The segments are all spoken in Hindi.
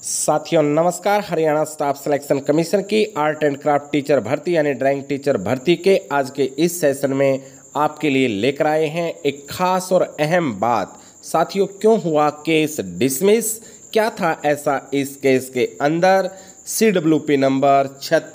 साथियों नमस्कार। हरियाणा स्टाफ सिलेक्शन कमीशन की आर्ट एंड क्राफ्ट टीचर भर्ती यानी ड्राइंग टीचर भर्ती के आज के इस सेशन में आपके लिए लेकर आए हैं एक खास और अहम बात। साथियों, क्यों हुआ केस डिसमिस, क्या था ऐसा इस केस के अंदर। CWP नंबर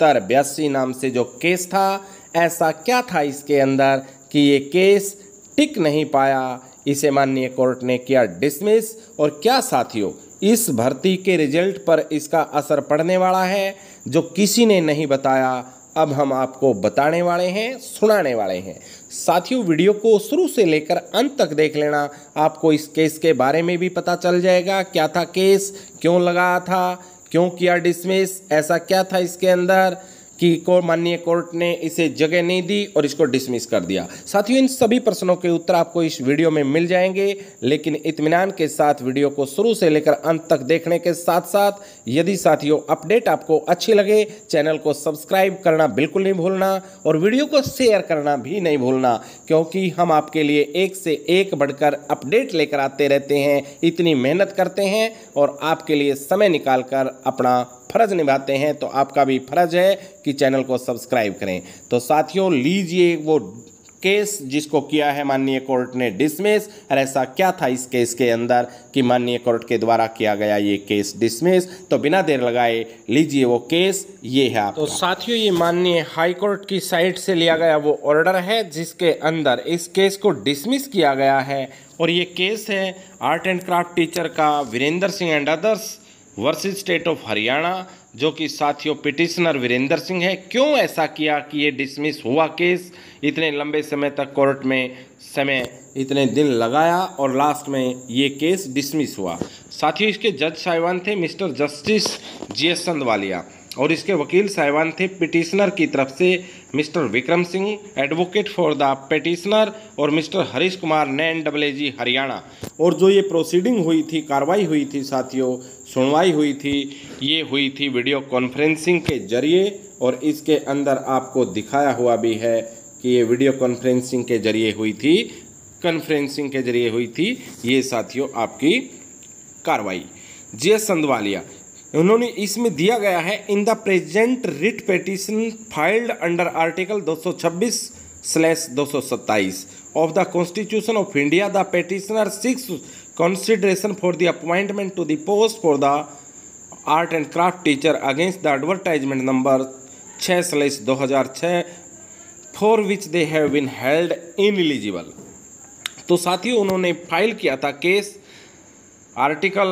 7682 नाम से जो केस था, ऐसा क्या था इसके अंदर कि ये केस टिक नहीं पाया, इसे माननीय कोर्ट ने किया डिसमिस। और क्या साथियों, इस भर्ती के रिजल्ट पर इसका असर पड़ने वाला है जो किसी ने नहीं बताया, अब हम आपको बताने वाले हैं, सुनाने वाले हैं। साथियों, वीडियो को शुरू से लेकर अंत तक देख लेना, आपको इस केस के बारे में भी पता चल जाएगा। क्या था केस, क्यों लगा था, क्यों किया डिसमिस, ऐसा क्या था इसके अंदर कि माननीय कोर्ट ने इसे जगह नहीं दी और इसको डिसमिस कर दिया। साथियों, इन सभी प्रश्नों के उत्तर आपको इस वीडियो में मिल जाएंगे, लेकिन इत्मीनान के साथ वीडियो को शुरू से लेकर अंत तक देखने के साथ साथ यदि साथियों अपडेट आपको अच्छी लगे, चैनल को सब्सक्राइब करना बिल्कुल नहीं भूलना और वीडियो को शेयर करना भी नहीं भूलना, क्योंकि हम आपके लिए एक से एक बढ़कर अपडेट लेकर आते रहते हैं, इतनी मेहनत करते हैं और आपके लिए समय निकाल कर अपना फर्ज निभाते हैं, तो आपका भी फर्ज है कि चैनल को सब्सक्राइब करें। तो साथियों, लीजिए वो केस जिसको किया है माननीय कोर्ट ने डिसमिस, और ऐसा क्या था इस केस के अंदर कि माननीय कोर्ट के द्वारा किया गया ये केस डिसमिस। तो बिना देर लगाए लीजिए वो केस, ये है। तो साथियों, ये माननीय हाई कोर्ट की साइड से लिया गया वो ऑर्डर है जिसके अंदर इस केस को डिसमिस किया गया है। और ये केस है आर्ट एंड क्राफ्ट टीचर का Virendra Singh and others versus state of Haryana, जो कि साथियों पिटिशनर वीरेंद्र सिंह है। क्यों ऐसा किया कि ये डिसमिस हुआ केस, इतने लंबे समय तक कोर्ट में समय इतने दिन लगाया और लास्ट में ये केस डिसमिस हुआ। साथियों, इसके जज साहिबान थे मिस्टर जस्टिस GS संधवालिया और इसके वकील साहिबान थे पिटिशनर की तरफ से mister Vikram Singh, advocate for the petitioner, और मिस्टर हरीश कुमार नैन AAG हरियाणा। और जो ये प्रोसीडिंग हुई थी, कार्रवाई हुई थी साथियों, सुनवाई हुई थी, ये हुई थी वीडियो कॉन्फ्रेंसिंग के जरिए। और इसके अंदर आपको दिखाया हुआ भी है कि ये वीडियो कॉन्फ्रेंसिंग के जरिए हुई थी, कॉन्फ्रेंसिंग के जरिए हुई थी ये साथियों आपकी कार्रवाई। GS संधवालिया, उन्होंने इसमें दिया गया है, in the present writ petition filed under article 226/227 of the constitution of India, the petitioner seeks consideration for the appointment to the post for the art and craft teacher against the advertisement number 6/2006 for which they have been held ineligible। तो साथियों, उन्होंने फाइल किया था केस आर्टिकल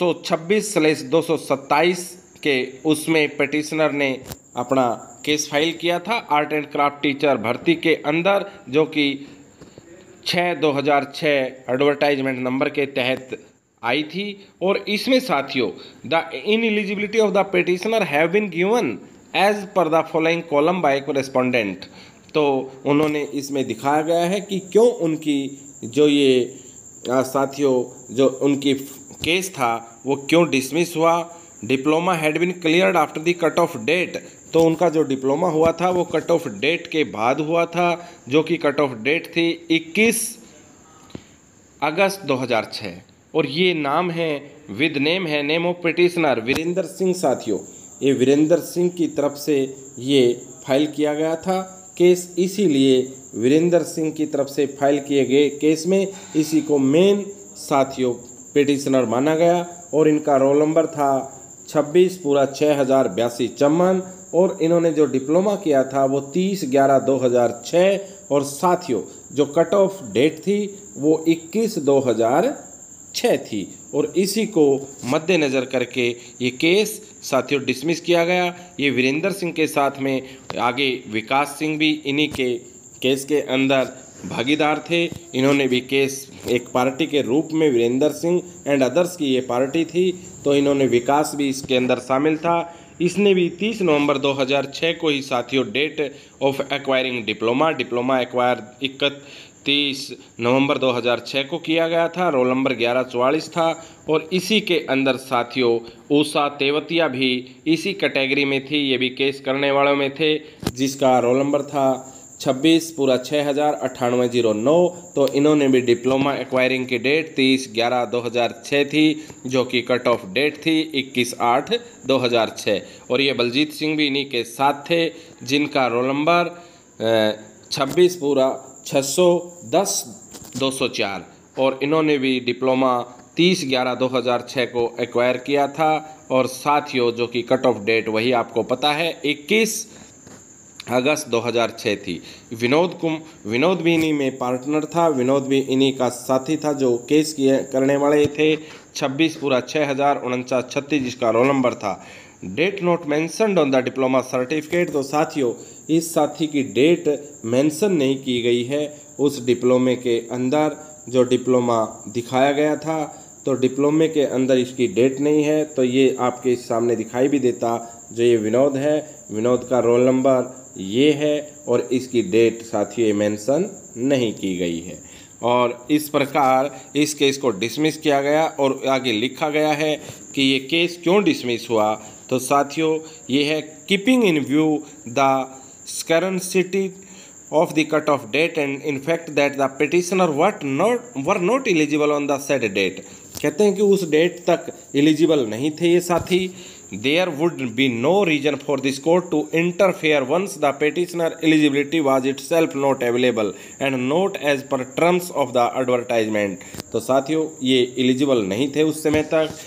226/227 के, उसमें पिटिशनर ने अपना केस फाइल किया था आर्ट एंड क्राफ्ट टीचर भर्ती के अंदर, जो कि 6/2006 एडवर्टाइजमेंट नंबर के तहत आई थी। और इसमें साथियों the ineligibility of the petitioner have been given as per the following column by correspondent. तो उन्होंने इसमें दिखाया गया है कि क्यों उनकी जो ये साथियों जो उनकी केस था वो क्यों डिसमिस हुआ। Diploma had been cleared after the cut off date, तो उनका जो डिप्लोमा हुआ था वो कट ऑफ डेट के बाद हुआ था, जो कि कट ऑफ डेट थी 21 अगस्त 2006। और ये नाम है, विद नेम है, name of petitioner Virendra Singh. साथियों, ये वीरेंद्र सिंह की तरफ से ये फाइल किया गया था केस, इसीलिए वीरेंद्र सिंह की तरफ से फाइल किए गए केस में इसी को मेन साथियों पिटिशनर माना गया। और इनका रोल नंबर था 26 पूरा 6082 चम्मन, और इन्होंने जो डिप्लोमा किया था वो 30/11/2006। और साथियों जो कट ऑफ डेट थी वो 21/2006 थी। और इसी को मद्देनज़र करके ये केस साथियों डिसमिस किया गया। ये वीरेंद्र सिंह के साथ में आगे विकास सिंह भी इन्हीं के केस के अंदर भागीदार थे। इन्होंने भी केस एक पार्टी के रूप में, वीरेंद्र सिंह एंड अदर्स की ये पार्टी थी, तो इन्होंने विकास भी इसके अंदर शामिल था। इसने भी 30 नवंबर 2006 को ही साथियों date of acquiring diploma acquire 31 November 2006 को किया गया था। रोल नंबर 1144 था। और इसी के अंदर साथियों उषा तेवतिया भी इसी कैटेगरी में थी, ये भी केस करने वालों में थे, जिसका रोल नंबर था 26 पूरा 609809। तो इन्होंने भी डिप्लोमा एक्वायरिंग की डेट 30/11/2006 थी, जो कि कट ऑफ डेट थी 21/8/2006। और ये बलजीत सिंह भी इन्हीं के साथ थे, जिनका रोल नंबर 26 पूरा 610/204। और इन्होंने भी डिप्लोमा 30/11/2006 को एक्वायर किया था। और साथियों, जो कि कट ऑफ डेट वही आपको पता है 21 अगस्त 2006 थी। विनोद भी इन्हीं में पार्टनर था, विनोद भी इन्हीं का साथी था जो केस करने वाले थे। 26 पूरा 604936, जिसका रोल नंबर था। Date not mentioned on the diploma certificate. तो साथियों, इस साथी की डेट मेंशन नहीं की गई है उस डिप्लोमे के अंदर जो डिप्लोमा दिखाया गया था। तो डिप्लोमे के अंदर इसकी डेट नहीं है। तो ये आपके सामने दिखाई भी देता, जो ये विनोद है, विनोद का रोल नंबर ये है और इसकी डेट साथियों मेंशन नहीं की गई है। और इस प्रकार इस केस को डिसमिस किया गया और आगे लिखा गया है कि ये केस क्यों डिसमिस हुआ। तो साथियों, ये है keeping in view the scarcity of the cut-off date and in fact that the petitioner were not eligible on the said date। कहते हैं कि उस डेट तक एलिजिबल नहीं थे ये साथी। There would be no reason for this court to interfere once the petitioner eligibility was itself not available and not as per terms of the advertisement। तो साथियों, ये एलिजिबल नहीं थे उस समय तक।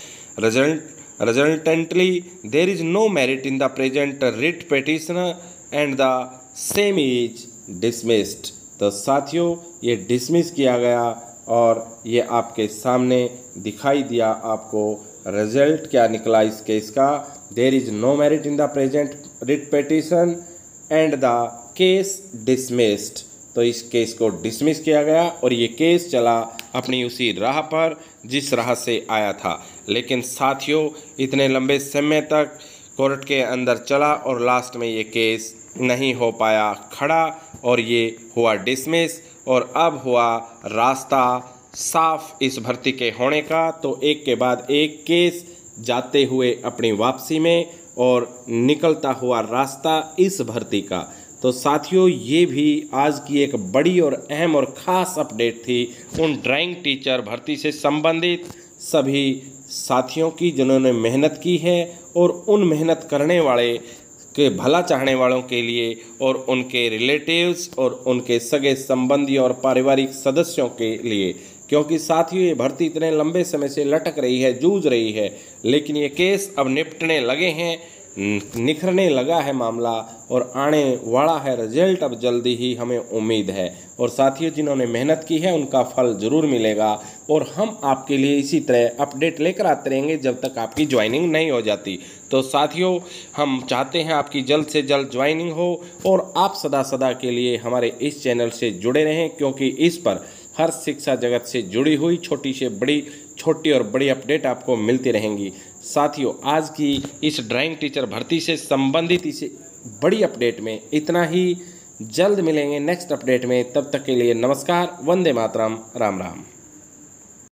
Resultantly there is no merit in the present writ petitioner and the same is dismissed. तो साथियों, ये डिसमिस किया गया और ये आपके सामने दिखाई दिया। आपको रिजल्ट क्या निकला इस केस का। There is no merit in the present writ petition and the case dismissed. तो इस केस को डिसमिस किया गया और ये केस चला अपनी उसी राह पर जिस राह से आया था। लेकिन साथियों, इतने लंबे समय तक कोर्ट के अंदर चला और लास्ट में ये केस नहीं हो पाया खड़ा और ये हुआ डिसमिस। और अब हुआ रास्ता साफ इस भर्ती के होने का। तो एक के बाद एक केस जाते हुए अपनी वापसी में और निकलता हुआ रास्ता इस भर्ती का। तो साथियों, ये भी आज की एक बड़ी और अहम और ख़ास अपडेट थी उन ड्राइंग टीचर भर्ती से संबंधित सभी साथियों की जिन्होंने मेहनत की है और उन मेहनत करने वाले के भला चाहने वालों के लिए और उनके रिलेटिव्स और उनके सगे संबंधियों और पारिवारिक सदस्यों के लिए। क्योंकि साथियों, ये भर्ती इतने लंबे समय से लटक रही है, जूझ रही है, लेकिन ये केस अब निपटने लगे हैं, निखरने लगा है मामला और आने वाला है रिजल्ट अब जल्दी ही, हमें उम्मीद है। और साथियों, जिन्होंने मेहनत की है उनका फल ज़रूर मिलेगा और हम आपके लिए इसी तरह अपडेट लेकर आते रहेंगे जब तक आपकी ज्वाइनिंग नहीं हो जाती। तो साथियों, हम चाहते हैं आपकी जल्द से जल्द ज्वाइनिंग हो और आप सदा सदा के लिए हमारे इस चैनल से जुड़े रहें, क्योंकि इस पर हर शिक्षा जगत से जुड़ी हुई छोटी से बड़ी, छोटी और बड़ी अपडेट आपको मिलती रहेंगी। साथियों, आज की इस ड्राइंग टीचर भर्ती से संबंधित इस बड़ी अपडेट में इतना ही। जल्द मिलेंगे नेक्स्ट अपडेट में, तब तक के लिए नमस्कार, वंदे मातरम, राम राम।